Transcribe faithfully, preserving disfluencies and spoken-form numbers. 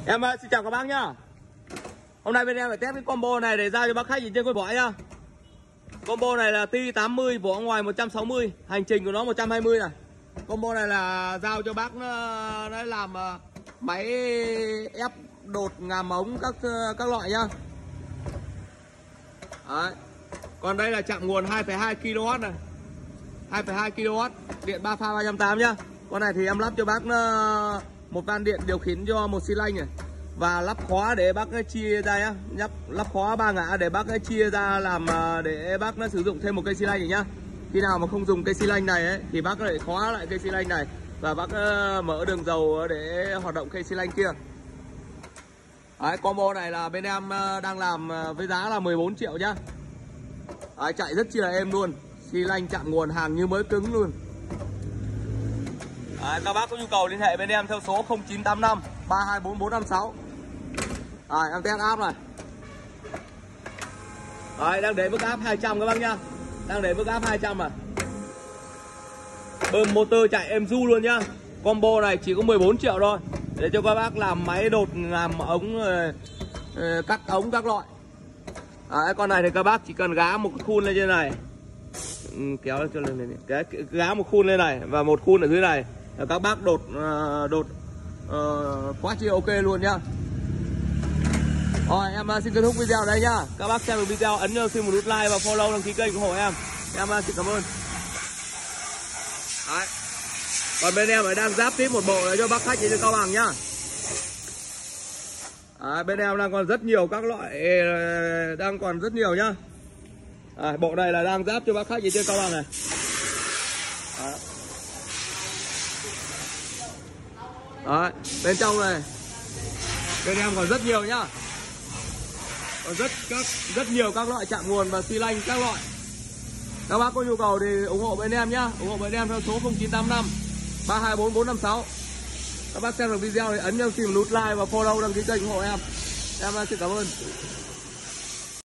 Em uh, xin chào các bác nhá. Hôm nay bên em phải test cái combo này để giao cho bác khách trên con vỏ nhá. Combo này là Ti tám mươi, vỏ ngoài một trăm sáu mươi, hành trình của nó một trăm hai mươi này. Combo này là giao cho bác nó, nó làm uh, máy ép đột ngàm ống các các loại nhá. Đấy. Còn đây là chạm nguồn hai phẩy hai ki lô oát này, hai phẩy hai ki lô oát, điện ba pha ba trăm tám mươi nhá. Con này thì em lắp cho bác nó một van điện điều khiển cho một xi lanh này, và lắp khóa để bác chia ra nhá, lắp lắp khóa ba ngã để bác chia ra làm để bác nó sử dụng thêm một cây xi lanh này nhá. Khi nào mà không dùng cây xi lanh này ấy, thì bác lại khóa lại cây xi lanh này và bác mở đường dầu để hoạt động cây xi lanh kia. Đấy, combo này là bên em đang làm với giá là mười bốn triệu nhá. Đấy, chạy rất chi là êm luôn, xi lanh chạm nguồn hàng như mới cứng luôn. Đấy, các bác có nhu cầu liên hệ bên em theo số không chín tám năm ba hai bốn bốn năm sáu. Rồi, em test áp này. Đấy, đang để mức áp hai trăm các bác nhá. Đang để mức áp hai trăm à. Bơm motor chạy êm du luôn nhá. Combo này chỉ có mười bốn triệu thôi, để cho các bác làm máy đột làm ống, cắt ống các loại. Đấy, con này thì các bác chỉ cần gá một khuôn lên trên này, ừ, kéo cho lên này, cái gá một khuôn lên này và một khuôn ở dưới này, các bác đột đột uh, quá chi ok luôn nhá. Rồi, em xin kết thúc video đây nhá. Các bác xem được video ấn cho xin một nút like và follow đăng ký kênh ủng hộ em. Em xin cảm ơn. Đấy. Còn bên em phải đang giáp tiếp một bộ để cho bác khách trên Cao Bằng nhá. Đấy, bên em đang còn rất nhiều các loại, đang còn rất nhiều nhá. Đấy, bộ này là đang giáp cho bác khách trên Cao Bằng này. Đấy. Đấy, bên trong này bên em còn rất nhiều nhá, còn rất các rất nhiều các loại chạm nguồn và xi lanh các loại. Các bác có nhu cầu thì ủng hộ bên em nhá, ủng hộ bên em theo số không chín tám năm ba hai bốn bốn năm sáu. Các bác xem được video thì ấn cho xin một nút like và follow đăng ký kênh ủng hộ em. Em xin cảm ơn.